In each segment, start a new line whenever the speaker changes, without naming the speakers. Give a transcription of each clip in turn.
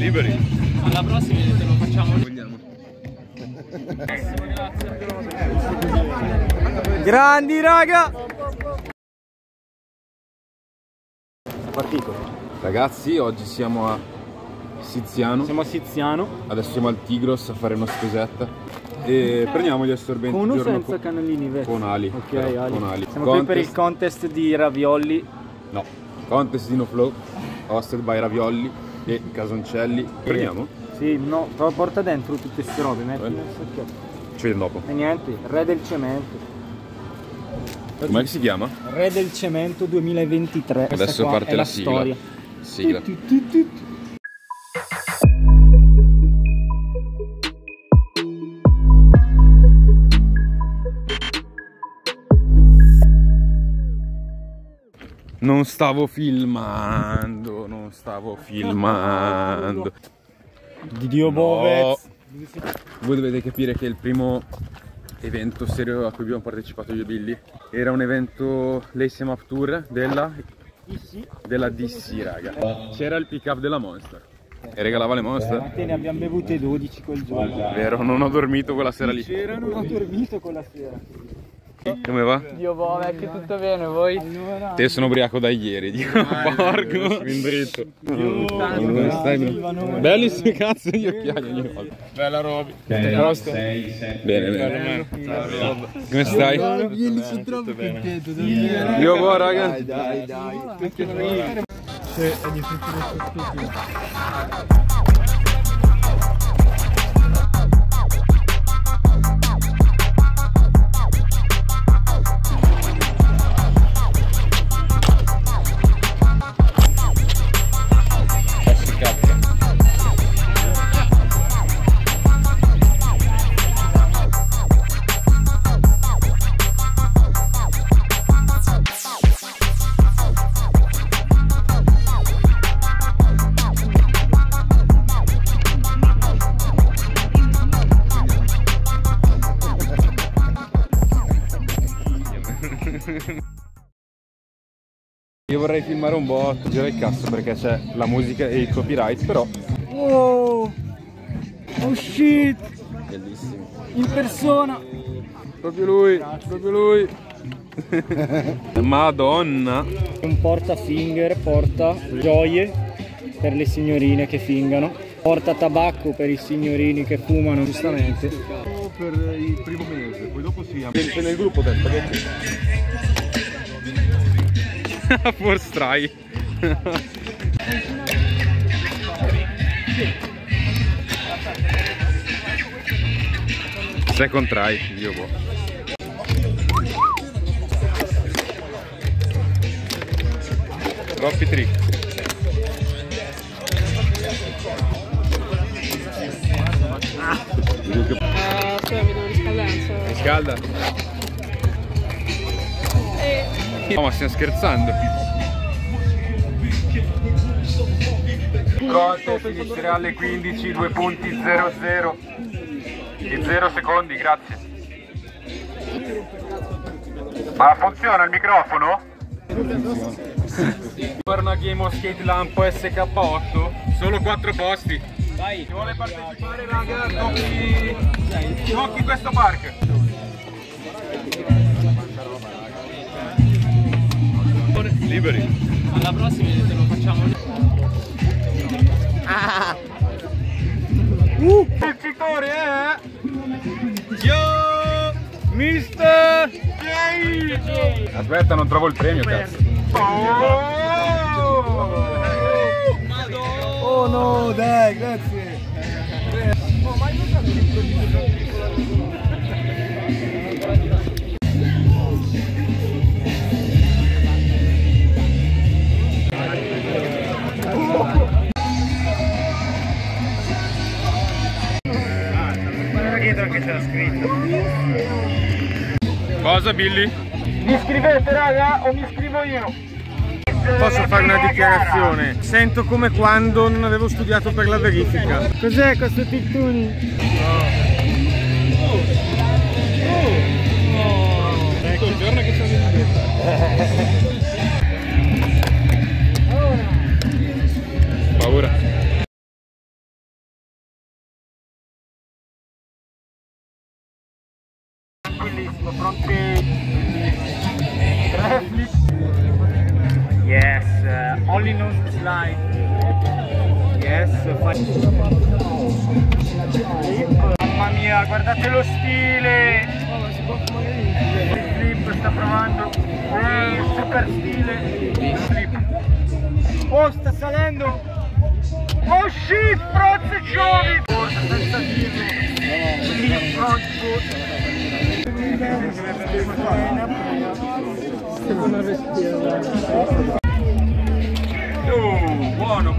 Liberi.
Alla prossima te lo facciamo.
Vogliamo.
Grandi raga! È partito.
Ragazzi, oggi siamo a Siziano.
Siamo a Siziano.
Adesso siamo al Tigros a fare una spesetta. E prendiamo gli assorbenti.
Con o
giorno
senza canalini vecchi?
Con ali.
Ok,
però,
ali.
con ali.
Siamo qui per il contest di ravioli.
No. Contest di No Flow, hosted by Ravioli e Casoncelli. Prendiamo?
Sì, no, però porta dentro tutte queste robe, metti nel sacchetto.
Ci vediamo dopo.
E niente, Re del Cemento.
Come si chiama?
Re del Cemento 2023. Questa
Adesso
qua
parte
è
la sigla.
storia.
Sigla. Non stavo filmando, non stavo filmando.
Di Dio Bovez.
Voi dovete capire che il primo evento serio a cui abbiamo partecipato io e Billy era un evento Lace Up Tour della DC, raga. C'era il pick up della Monster e regalava le Monster.
Ne abbiamo bevute 12 quel giorno.
Vero, non ho dormito quella sera lì.
Non ho dormito quella sera.
Come va?
Dio boh, vecchio, tutto bene, voi?
Allora,
Te sono ubriaco da ieri, Dio, porco. In dritto. Come stai? Bellissimo cazzo di occhiali ogni volta. Bella Roby. Posto? Bene, bene. Come stai?
sono troppo contento.
Io buono, raga.
Dai. È difficile.
Io vorrei filmare un botto, gira il cazzo perché c'è la musica e il copyright, però
Oh shit!
bellissimo.
In persona!
Proprio lui, proprio lui. Madonna.
Un porta finger, porta gioie per le signorine che fingano, porta tabacco per i signorini che fumano, giustamente.
Per il primo mese, poi dopo si c'è nel gruppo del spaghetti. Force try. Second try, io boh. Troppi trick.
Aspetta, mi devo riscaldare.
Riscalda? No, ma stiamo scherzando. Conte finiscerà alle 15, 2 punti 0-0 in 0 secondi, grazie. Ma funziona il microfono? Torna Game of Skate Lampo SK8, solo 4 posti. Dai, chi vuole partecipare raga, tocchi questo park. Liberi.
Alla prossima te lo facciamo.
Vincitore Yo! Mister Jay! Aspetta, non trovo il premio, cazzo.
Oh no, dai, grazie! Dietro che c'era scritto.
Cosa, Billy?
Mi iscrivete raga o mi iscrivo io? Posso fare una dichiarazione? Sento come quando non avevo studiato per la verifica. Cos'è questo tittuni?
Ecco il giorno che sono in
front page, 3 flip. Yes, only nose slide. Yes, mamma mia, guardate lo stile. Il flip sta provando. Super stile. Flip. Oh, sta salendo. Oh shit, frozze Giovi. Forse senza dirlo. Flip front foot.
Buono.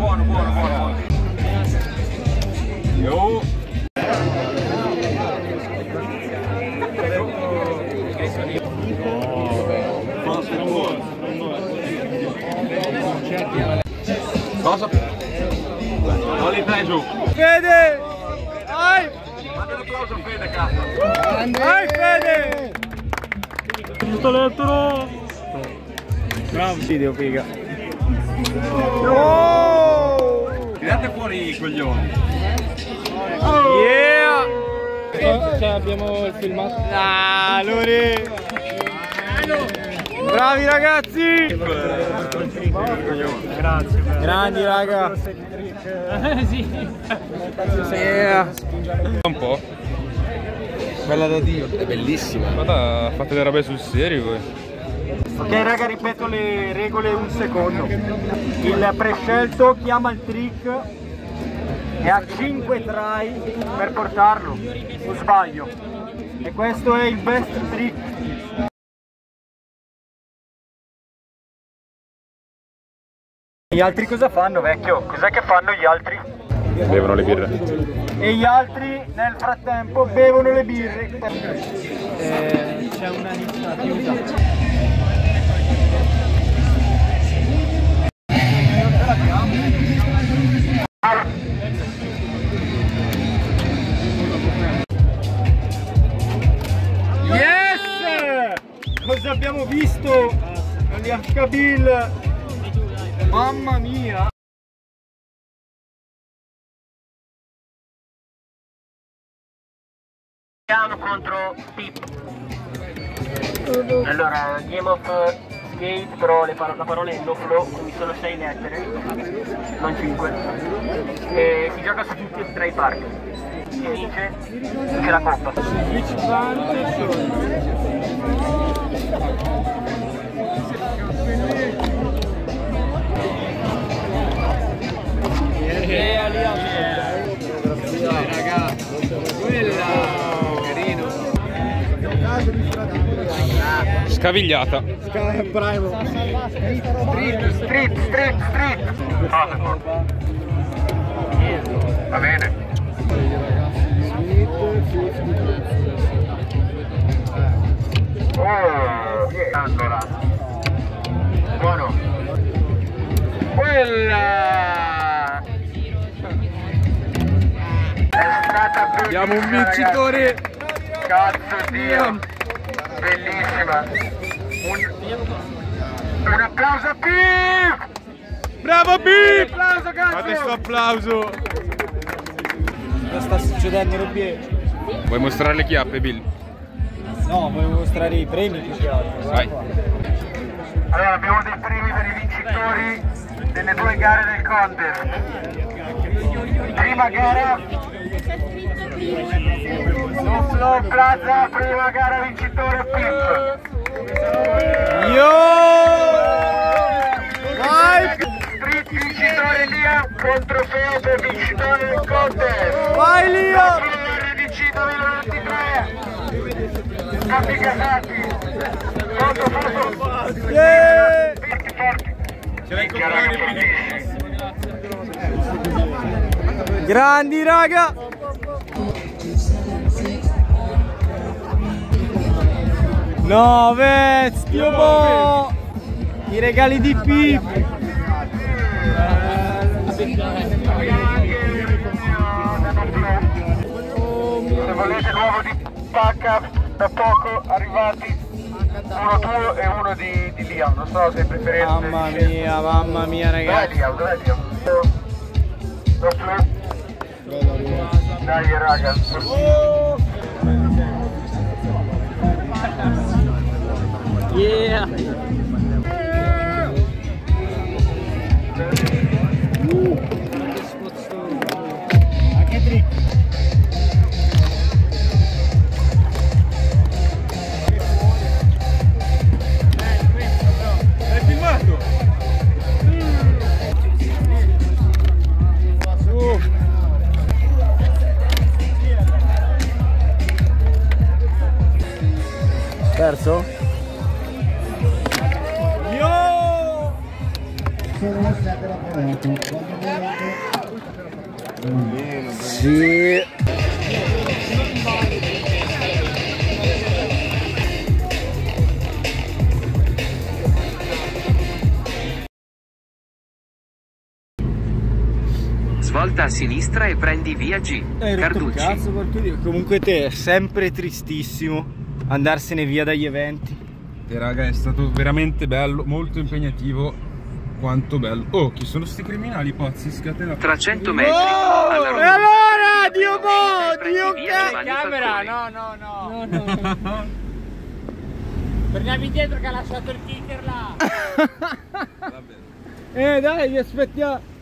Yo. Cosa? Non li dai giù.
Fede! Vai!
Manda un applauso a Fede, cazzo.
Vai Fede! Tutto letto! Bravo video, figa. Oh!
Tirate fuori i coglioni.
Yeah!
Cioè abbiamo il filmato.
Ah, Lore! Bravi ragazzi! Grazie. Grandi raga!
Sì.
Yeah.
Un po'.
Bella da Dio.
È bellissima. Guarda, fate le robe sul serio voi.
Ok raga, ripeto le regole un secondo. Il prescelto chiama il trick e ha 5 try per portarlo, o sbaglio? E questo è il best trick. Gli altri cosa fanno, vecchio? Cos'è che fanno gli altri?
Bevono le birre.
E gli altri nel frattempo bevono le birre. C'è una lista chiusa. Yes! Cosa abbiamo visto? Al mamma mia! Contro Pip. Allora, Game of Skate, però la parola è no flow, quindi sono 6 lettere, non 5. E si gioca su tutti e 3 i parchi. Chi vince la coppa.
Scavigliata.
Primo. Street. Va bene. Allora. Buono. Quella è stata bellissima.
Abbiamo un vincitore.
Ragazzi. Cazzo Dio. Bellissima. Un applauso a Pip!
Bravo Pip!
Applauso, cazzo!
Fate sto applauso.
Cosa sta succedendo, Robby?
Vuoi mostrare le chiappe, Bill?
No, volevo mostrare i premi più che altro.
Vai.
Allora, abbiamo dei premi per i vincitori delle 2 gare del contest. Prima gara No Flow Plaza, prima gara vincitore Pip. Yo! Vai! Street vincitore Liam contro Fede vincitore del contest. Vai Liam! RDC 2023. Campi casati. Foto. Yeah! Forti.
Ce l'hai controllati.
Grandi raga! No, vestio mo! I regali di Pip! Se volete l'uovo di pacca, da poco arrivati, uno tuo e uno di Liam, non so se preferite. Mamma mia ragazzi! Dov'è Liam? Dai raga!
Yeah.
Anche trick.
Hai filmato?
Perso? Sì.
Svolta a sinistra e prendi via G. Carducci.
Cazzo, comunque te è sempre tristissimo andarsene via dagli eventi.
E raga, è stato veramente bello, molto impegnativo. Quanto bello. Oh, chi sono sti criminali pazzi scatenati?
Tra 100 metri.
E allora, Dio
Camera, no. Torniamo indietro che ha lasciato il kicker là.
dai, vi aspettiamo.